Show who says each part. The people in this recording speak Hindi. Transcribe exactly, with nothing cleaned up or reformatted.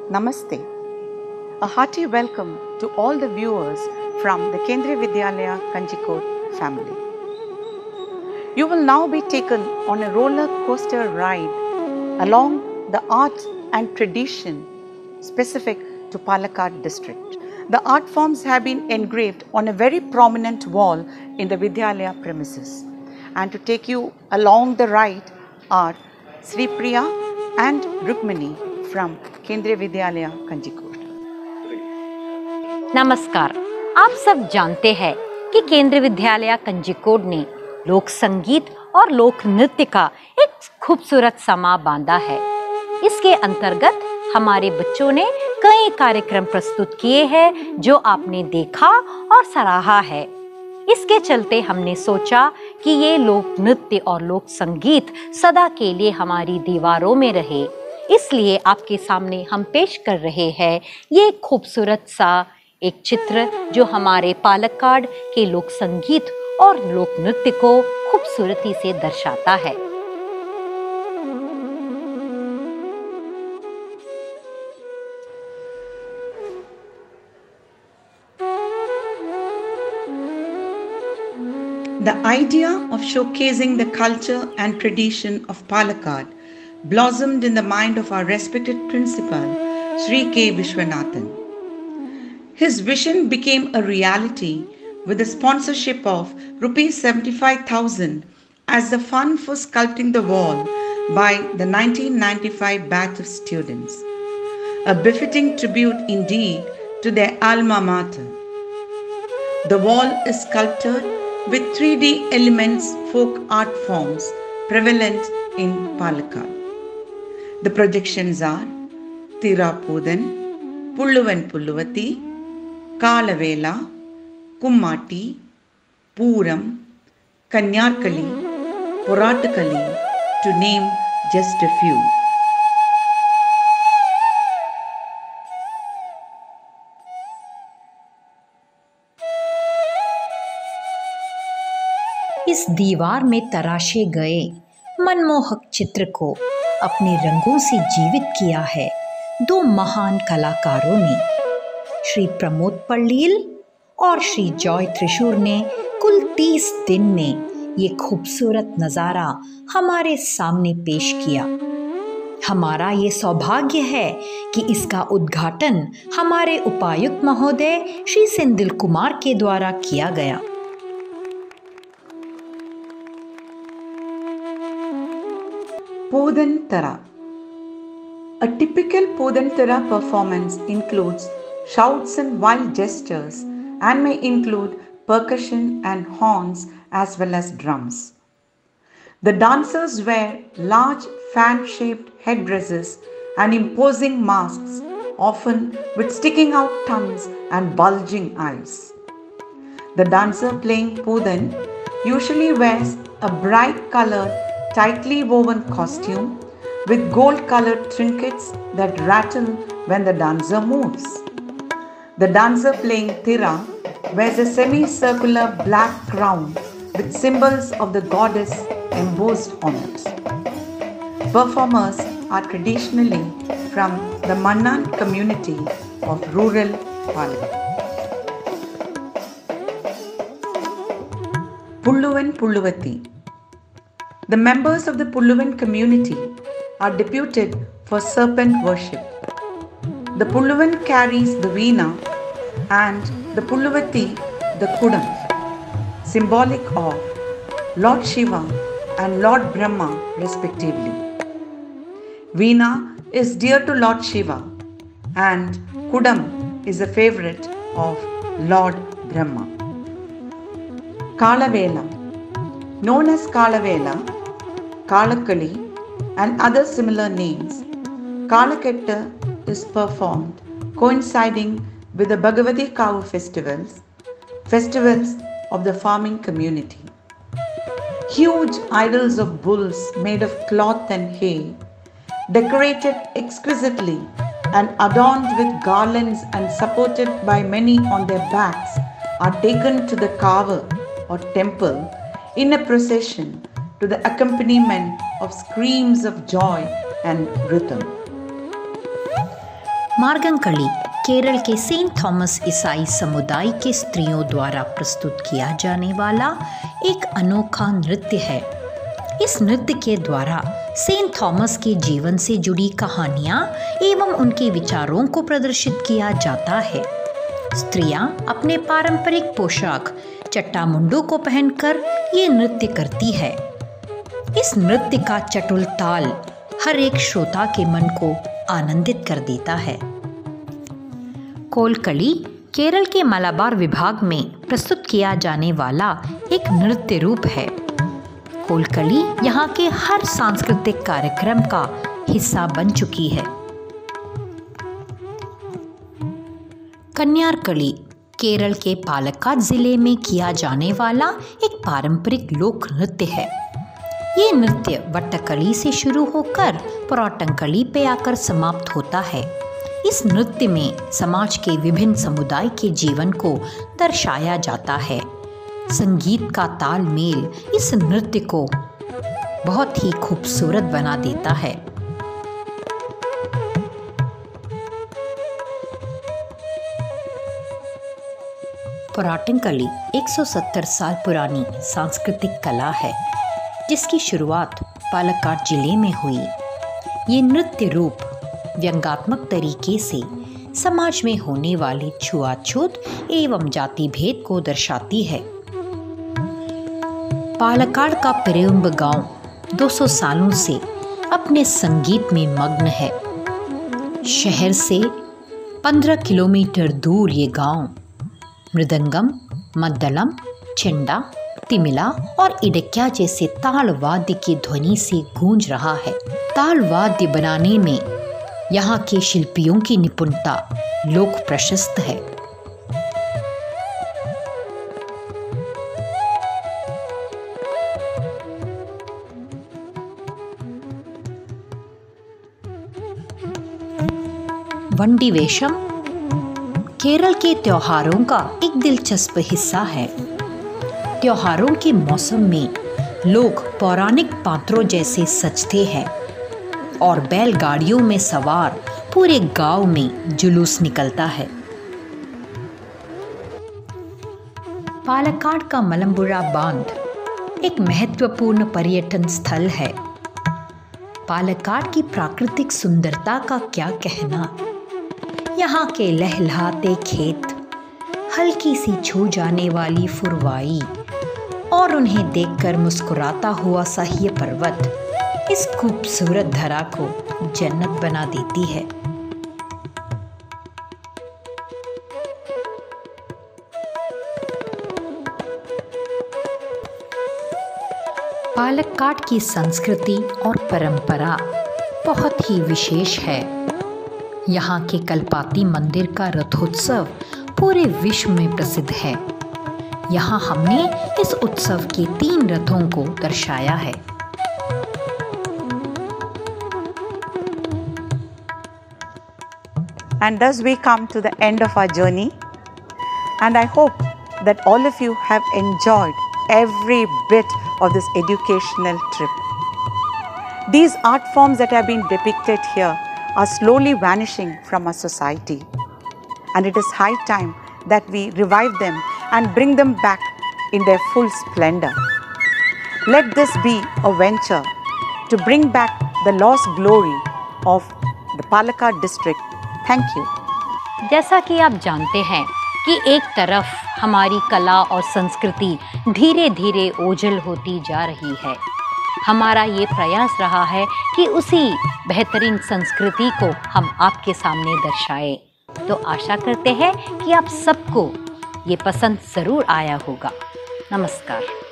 Speaker 1: Namaste. A hearty welcome to all the viewers from the Kendriya Vidyalaya Kanjikot family. You will now be taken on a roller coaster ride along the art and tradition specific to Palakkad district. The art forms have been engraved on a very prominent wall in the Vidyalaya premises. And to take you along the ride are Sri Priya and Rukmini from Kendriya Vidyalaya Kanjikot.
Speaker 2: नमस्कार। आप सब जानते हैं कि केंद्रीय विद्यालय कंजिकोड ने लोक संगीत और लोक नृत्य का एक खूबसूरत समा बांधा है। इसके अंतर्गत हमारे बच्चों ने कई कार्यक्रम प्रस्तुत किए हैं जो आपने देखा और सराहा है। इसके चलते हमने सोचा कि ये लोक नृत्य और लोक संगीत सदा के लिए हमारी दीवारों में रहे। इसलिए आपके सामने हम पेश कर रहे हैं ये खूबसूरत सा एक चित्र जो हमारे पालक्काड के लोक संगीत और लोक नृत्य को खूबसूरती से दर्शाता है।
Speaker 1: The idea of showcasing the culture and tradition of Palakkad blossomed in the mind of our respected principal, Sri K. Vishwanathan. His vision became a reality with the sponsorship of rupees seventy-five thousand as the fund for sculpting the wall by the nineteen ninety-five batch of students. A befitting tribute indeed to their alma mater. The wall is sculpted with three D elements folk art forms prevalent in Palakkad. The projections are Thirapudan, Pulluvan Pulluvati, Kalavela, Kummati, Puram, Kanyarkali, Poratakali, to name just a few.
Speaker 2: इस दीवार में तराशे गए मनमोहक चित्र को अपने रंगों से जीवित किया है दो महान कलाकारों ने, श्री प्रमोद पल्लील और श्री जॉय त्रिशूर ने कुल तीस दिन में ये खूबसूरत नज़ारा हमारे सामने पेश किया। हमारा ये सौभाग्य है कि इसका उद्घाटन हमारे उपायुक्त महोदय श्री सेंदिल कुमार के द्वारा किया गया।
Speaker 1: Podantara. A typical Podantara performance includes shouts and wild gestures and may include percussion and horns as well as drums. The dancers wear large fan-shaped headdresses and imposing masks, often with sticking out tongues and bulging eyes. The dancer playing Podan usually wears a bright colored tightly woven costume with gold-colored trinkets that rattle when the dancer moves. The dancer playing Thira wears a semicircular black crown with symbols of the goddess embossed on it. Performers are traditionally from the Mannan community of rural Palakkad. Pulluvan Pulluvati. The members of the Pulluvan community are deputed for serpent worship. The Pulluvan carries the Veena and the Pulluvati the Kudam, symbolic of Lord Shiva and Lord Brahma respectively. Veena is dear to Lord Shiva and Kudam is a favorite of Lord Brahma. Kalavela. Known as Kalavela, Kalakali and other similar names, Kalaketta is performed coinciding with the Bhagavati Kavu festivals, festivals of the farming community. Huge idols of bulls made of cloth and hay, decorated exquisitely and adorned with garlands and supported by many on their backs, are taken to the Kava or temple in a procession to the accompaniment of screams of joy and rhythm.
Speaker 3: मार्गंकली Kerala के सेंट थॉमस ईसाई समुदाय के स्त्रियों द्वारा प्रस्तुत किया जाने वाला एक अनोखा नृत्य है। इस नृत्य के द्वारा सेंट थॉमस के जीवन से जुड़ी कहानियाँ एवं उनके विचारों को प्रदर्शित किया जाता है। स्त्रियां अपने पारंपरिक पोशाक चट्टा मुंडू को पहनकर ये नृत्य करती है। इस नृत्य का चटुल ताल हर एक श्रोता के मन को आनंदित कर देता है। कोलकली केरल के मलाबार विभाग में प्रस्तुत किया जाने वाला एक नृत्य रूप है। कोलकली यहाँ के हर सांस्कृतिक कार्यक्रम का हिस्सा बन चुकी है। कन्यारकली केरल के पालक्काड जिले में किया जाने वाला एक पारंपरिक लोक नृत्य है। ये नृत्य वट्टकली से शुरू होकर पोराटंकली पे आकर समाप्त होता है। इस नृत्य में समाज के विभिन्न समुदाय के जीवन को दर्शाया जाता है। संगीत का तालमेल इस नृत्य को बहुत ही खूबसूरत बना देता है। पोराटंकली एक सौ सत्तर साल पुरानी सांस्कृतिक कला है, जिसकी शुरुआत पालक्काड जिले में हुई। ये नृत्य रूप व्यंग्यात्मक तरीके से समाज में होने वाली छुआछूत एवं जाति भेद को दर्शाती है। पालक्काड का पेरुम्ब गांव दो सौ सालों से अपने संगीत में मग्न है। शहर से पंद्रह किलोमीटर दूर ये गांव मृदंगम, मद्दलम, चेंडा, तिमिला और इडक्या जैसे ताल वाद्य की ध्वनि से गूंज रहा है। ताल वाद्य बनाने में यहाँ के शिल्पियों की निपुणता लोक प्रशस्त है। वंडी वेशम केरल के त्योहारों का एक दिलचस्प हिस्सा है। त्योहारों के मौसम में लोग पौराणिक पात्रों जैसे सजते हैं और बैलगाड़ियों में सवार पूरे गांव में जुलूस निकलता है। पालक्काड का मलम्बुरा बांध एक महत्वपूर्ण पर्यटन स्थल है। पालक्काड की प्राकृतिक सुंदरता का क्या कहना। यहाँ के लहलहाते खेत, हल्की सी छू जाने वाली फुरवाई और उन्हें देखकर मुस्कुराता हुआ सा ये पर्वत इस खूबसूरत धरा को जन्नत बना देती है। पालक्काड की संस्कृति और परंपरा बहुत ही विशेष है। यहाँ के कल्पाती मंदिर का रथोत्सव पूरे विश्व में प्रसिद्ध है। यहाँ हमने इस उत्सव के तीन रथों को दर्शाया है।
Speaker 1: And thus we come to the end of our journey, and I hope that all of you have enjoyed every bit of this educational trip. These art forms that have been depicted here are slowly vanishing from our society, and it is high time that we revive them and bring them back in their full splendor. Let this be a venture to bring back the lost glory of the Palakkad district. Thank you.
Speaker 2: जैसा कि आप जानते हैं कि एक तरफ हमारी कला और संस्कृति धीरे धीरे ओझल होती जा रही है। हमारा ये प्रयास रहा है कि उसी बेहतरीन संस्कृति को हम आपके सामने दर्शाएं। तो आशा करते हैं कि आप सबको ये पसंद ज़रूर आया होगा। नमस्कार।